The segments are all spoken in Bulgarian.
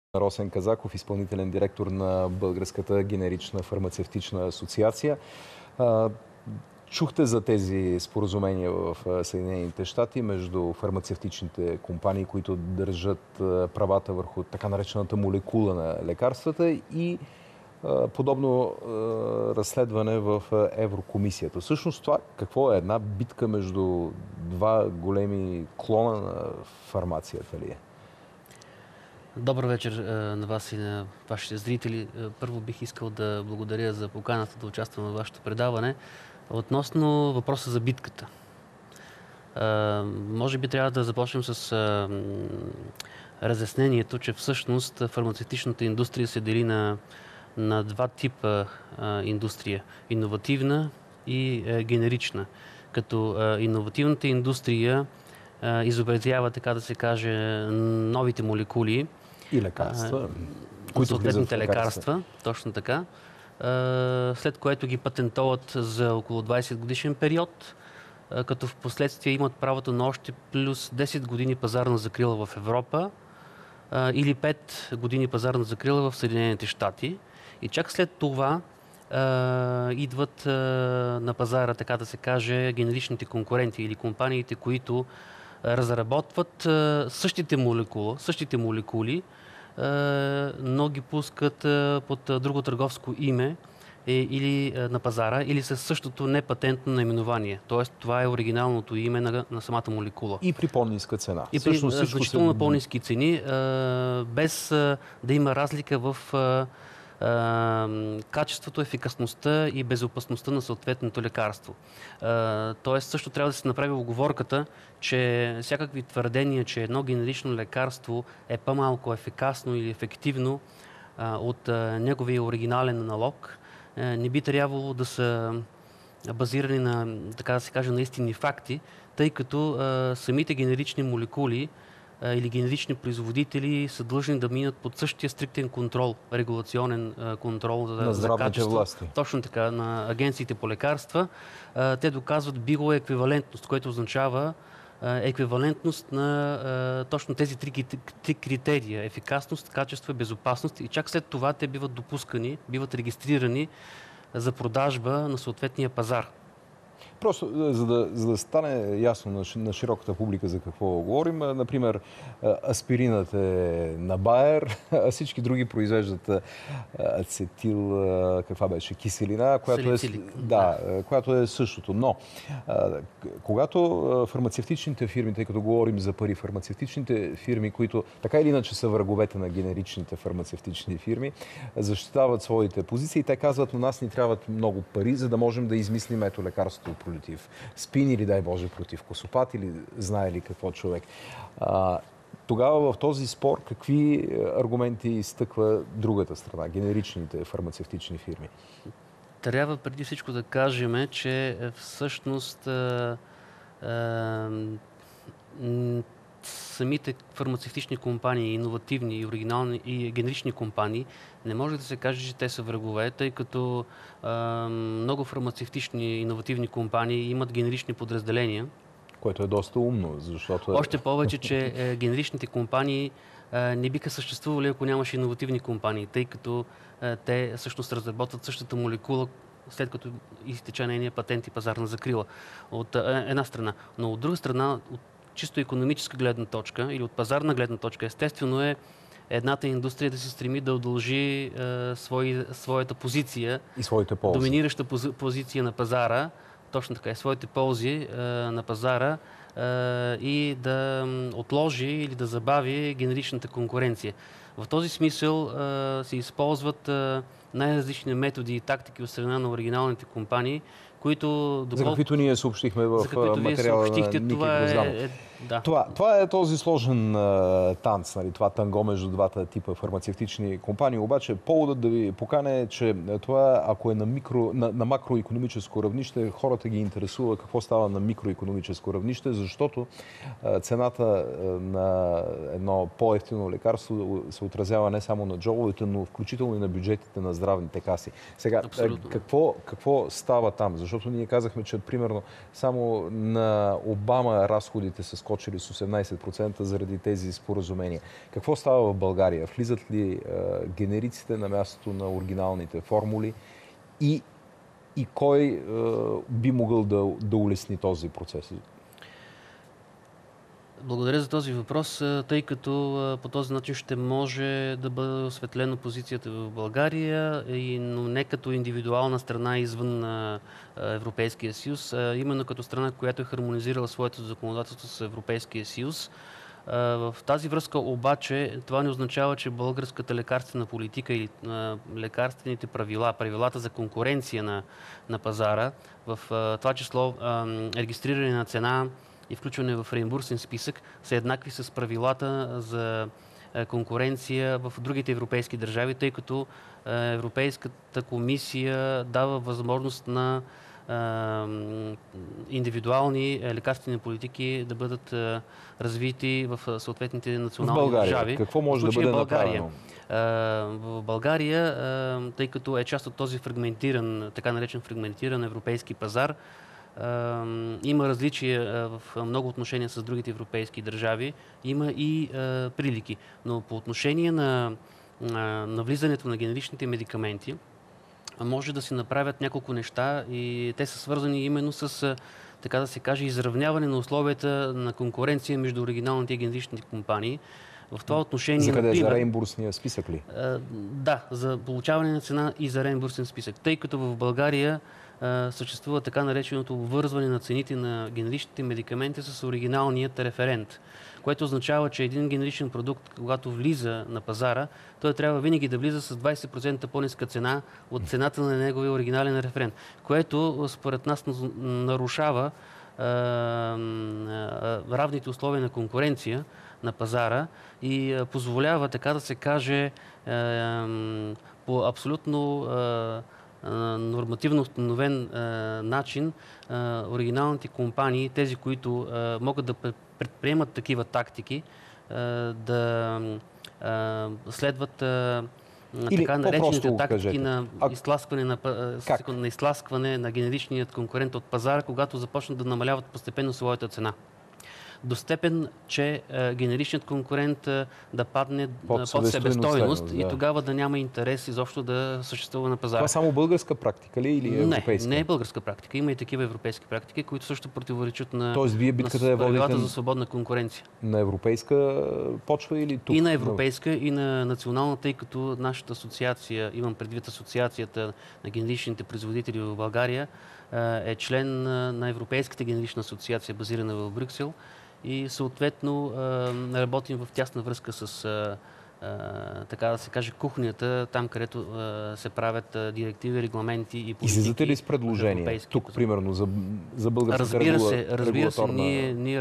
Росен Казаков, изпълнителен директор на Българската генерична фармацевтична асоциация. Чухте за тези споразумения в Съединените щати между фармацевтичните компании, които държат правата върху така наречената молекула на лекарствата и подобно разследване в Еврокомисията. Всъщност това какво е? Една битка между два големи клона на фармацията ли е? Добър вечер на вас и на вашите зрители. Първо бих искал да благодаря за поканата да участвам в вашето предаване. Относно въпроса за битката. Може би трябва да започнем с разяснението, че всъщност фармацевтичната индустрия се дели на два типа индустрия. Иновативна и генерична. Като иновативната индустрия изобретява, така да се каже, новите молекули. И лекарства. Съответните лекарства, точно така. След което ги патентоват за около 20 годишен период, като в последствие имат правото на още плюс 10 години пазарна закрила в Европа или 5 години пазарна закрила в Съединените щати. И чак след това идват на пазара, така да се каже, генеричните конкуренти или компаниите, които разработват същите молекули, но ги пускат под друго търговско име или на пазара, или със същото непатентно наименование. Тоест, това е оригиналното име на самата молекула. И при по-ниска цена. И при значително по-ниски цени, без да има разлика в качеството, ефикасността и безопасността на съответното лекарство. Тоест също трябва да се направи уговорката, че всякакви твърдения, че едно генерично лекарство е по-малко ефикасно или ефективно от неговия оригинален аналог, не би трябвало да са базирани на, така да се каже, на истинни факти, тъй като самите генерични молекули или генерични производители са длъжни да минат под същия стриктен контрол, регулационен контрол за качество. Власти. Точно така, на агенциите по лекарства. Те доказват биоеквивалентност, което означава еквивалентност на точно тези три критерия: ефикасност, качество и безопасност. И чак след това те биват допускани, биват регистрирани за продажба на съответния пазар. Просто за да стане ясно на широката публика за какво говорим, например, аспиринът е на Байер, а всички други произвеждат ацетил, каква беше, киселина, която е същото. Но, когато фармацевтичните фирми, тъй като говорим за пари, фармацевтичните фирми, които така или иначе са враговете на генеричните фармацевтични фирми, защитават своите позиции, те казват: у нас ни трябват много пари, за да можем да измислим ето лекарството против спин или, дай Боже, против косопат или знае ли какво човек. Тогава в този спор какви аргументи изтъква другата страна, генеричните фармацевтични фирми? Трябва преди всичко да кажем, че всъщност самите фармацевтични компании, иновативни и оригинални и генерични компании, не може да се каже, че те са врагове, тъй като много фармацевтични иновативни компании имат генерични подразделения. Което е доста умно, защото... Още повече, че генеричните компании не биха съществували, ако нямаше иновативни компании, тъй като те всъщност разработват същата молекула, след като изтече нейния патент и пазарна закрила. От една страна. Но от друга страна, от чисто икономическа гледна точка или от пазарна гледна точка, естествено е едната индустрия да се стреми да удължи своята позиция и своите ползи. Доминираща позиция на пазара, точно така, и своите ползи на пазара и да отложи или да забави генеричната конкуренция. В този смисъл се използват най-различни методи и тактики от страна на оригиналните компании, които... За каквито ние съобщихме в материала на Ники Грозданов. Да. Това е този сложен танц, нали, това танго между двата типа фармацевтични компании. Обаче поводът да ви поканя е, че това, ако е на макроикономическо равнище, хората ги интересува какво става на микроикономическо равнище, защото цената на едно по-евтино лекарство се отразява не само на джобовете, но включително и на бюджетите на здравните каси. Сега, какво става там? Защото ние казахме, че примерно само на Обама разходите с скочили с 18% заради тези споразумения. Какво става в България? Влизат ли генериците на мястото на оригиналните формули и кой би могъл да улесни този процес? Благодаря за този въпрос, тъй като по този начин ще може да бъде осветлена позицията в България, но не като индивидуална страна извън Европейския съюз, а именно като страна, която е хармонизирала своето законодателство с Европейския съюз. В тази връзка обаче това не означава, че българската лекарствена политика или лекарствените правила, правилата за конкуренция на пазара, в това число регистриране на цена и включване в реимбурсен списък, са еднакви с правилата за конкуренция в другите европейски държави, тъй като Европейската комисия дава възможност на индивидуални лекарствени политики да бъдат развити в съответните национални държави. Какво може да бъде направено? В България, тъй като е част от този фрагментиран, така наречен фрагментиран европейски пазар, има различия в много отношения с другите европейски държави, има и прилики. Но по отношение на влизането на генеричните медикаменти, може да се направят няколко неща и те са свързани именно с, така да се каже, изравняване на условията на конкуренция между оригиналните и генеричните компании. В това отношение... За къде? За реимбурсния списък ли? Да, за получаване на цена и за реимбурсен списък. Тъй като в България съществува така нареченото обвързване на цените на генеричните медикаменти с оригиналният референт, което означава, че един генеричен продукт, когато влиза на пазара, той трябва винаги да влиза с 20% по-ниска цена от цената на неговия оригинален референт, което според нас нарушава равните условия на конкуренция на пазара и позволява, така да се каже, по абсолютно нормативно установен начин оригиналните компании, тези, които могат да предприемат такива тактики, да следват така наречените тактики на изтласкване на генеричният конкурент от пазара, когато започнат да намаляват постепенно своята цена. До степен, че генеричният конкурент да падне под себестойност и тогава да няма интерес изобщо да съществува на пазара. Това само българска практика ли или европейска? Не е българска практика. Има и такива европейски практики, които също противоречат на правилата за свободна конкуренция. На европейска почва или тук? И на европейска, и на национална, тъй като нашата асоциация, имам предвид асоциацията на генеричните производители в България, е член на Европейската генерична асоциация, базирана в Брюксел. И съответно работим в тясна връзка с, така да се каже, кухнята, там където се правят директиви, регламенти и политики. Излизате ли с предложения? Тук, примерно, за българската регулаторна Разбира се, ние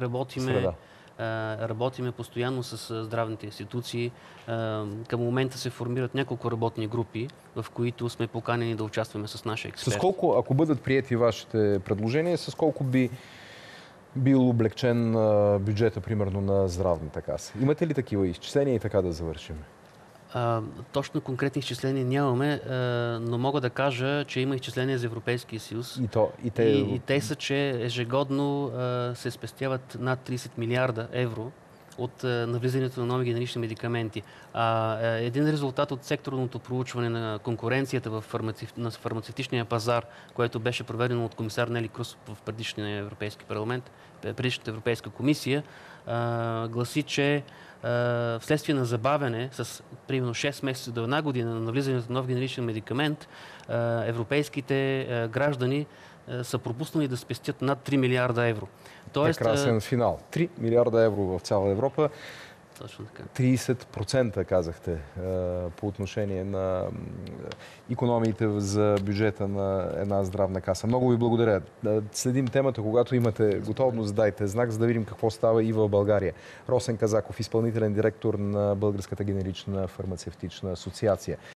работиме постоянно с здравните институции. Към момента се формират няколко работни групи, в които сме поканени да участваме с наши експерти. С колко, ако бъдат приети вашите предложения, с колко би бил облегчен бюджета, примерно, на здравната каса? Имате ли такива изчисления и така да завършим? Точно конкретни изчисления нямаме, но мога да кажа, че има изчисления за Европейския съюз. И те са, че ежегодно се спестяват над 30 милиарда евро от навлизането на нови генерични медикаменти. Един резултат от секторното проучване на конкуренцията на фармацевтичния пазар, което беше проведено от комисар Нели Круз в предишния Европейски парламент, предишната Европейска комисия, гласи, че вследствие на забавяне с примерно 6 месеца до 1 година на навлизането на нов генеричен медикамент, европейските граждани са пропуснали да спестят над 3 милиарда евро. Прекрасен финал. 3 милиарда евро в цяла Европа. Точно така. 30% казахте по отношение на икономиите за бюджета на една здравна каса. Много ви благодаря. Следим темата, когато имате готовност, дайте знак, за да видим какво става и в България. Росен Казаков, изпълнителен директор на Българската генерична фармацевтична асоциация.